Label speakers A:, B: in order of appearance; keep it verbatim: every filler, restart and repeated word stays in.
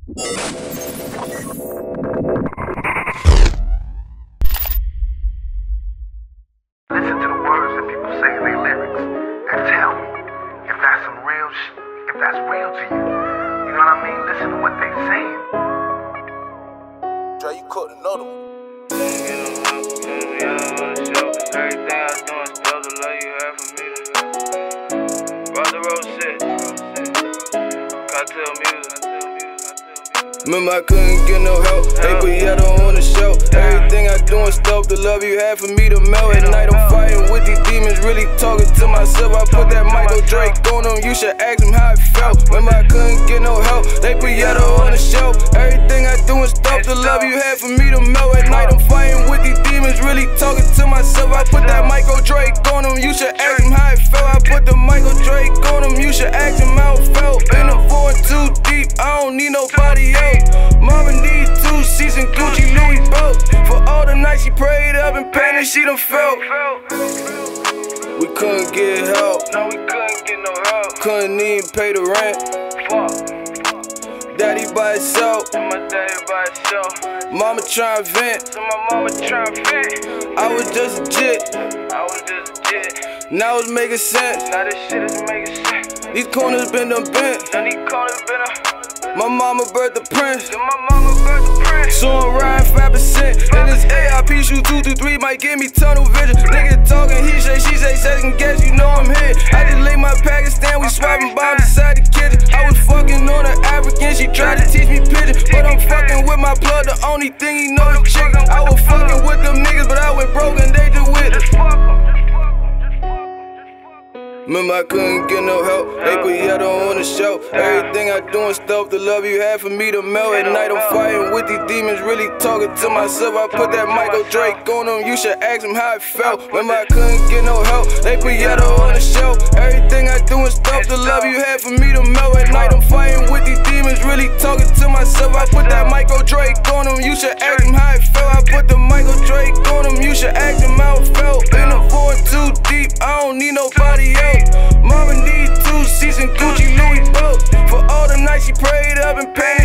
A: Listen to the words that people say in their lyrics and tell me if that's some real sh if that's real to you. You know what I mean? Listen to what they saying.
B: Dre, you caught another one.
C: Everything I do is still the love you have for me. Brother Rose shit. Cartel music.
B: Remember I couldn't get no help, they put yellow on the show. Everything I do is stop the love you had for me to melt. At night I'm fighting with these demons, really talking to myself. I put that Michael Drake on them, you should ask him how it felt. Remember I couldn't get no help, they put yellow on the show. Everything I do is stop the love you had for me to melt. At night I'm fighting with these demons, really talking to myself. I put that Michael Drake on them, you should ask him how it felt. I put the Michael Drake on him, you should ask him how it felt. In the four too deep, I don't need nobody else. Mama need two seats and Gucci Louis both. For all the nights she prayed up and pain that she done felt. We couldn't get help.
C: No, we couldn't get no help.
B: Couldn't even pay the rent.
C: Fuck.
B: Daddy by himself.
C: And my daddy by himself.
B: Mama tryna vent.
C: So my mama tryna vent.
B: I was just a jit.
C: I was just a jit.
B: Now it's making sense.
C: Now this shit is making sense.
B: These corners been done bent.
C: Now these corners been a.
B: My mama birthed the prince.
C: And my mama birthed the prince.
B: So I'm riding five percent. And this A I P shoot two through three might give me tunnel vision. Nigga talking, he say, she say, second guess, you know I'm hit. I just laid my Pakistan, we swapping bombs inside the kitchen. I was fucking on an African, she tried to teach me pigeon. But I'm fucking with my plug, the only thing he know is chicken. I was fucking with them niggas, but I went broke and they just with it. Remember I couldn't get no help, they put yellow on the show. Everything I do is stuff the love you had for me to melt. At night I'm fighting with these demons, really talking to myself. I put that Michael Drake on him, you should ask him how it felt. Remember I couldn't get no help, they put yellow on the show. Everything I do is stuff the love you had for me to melt. At night I'm fighting with these demons, really talking to myself. I put that Michael Drake on him, you should ask him how it felt. I put the Michael Drake on him, you should ask him how it felt. In the four too deep, I don't need nobody else. Mama need two seats and Gucci Louis both. For all the nights she prayed up and pain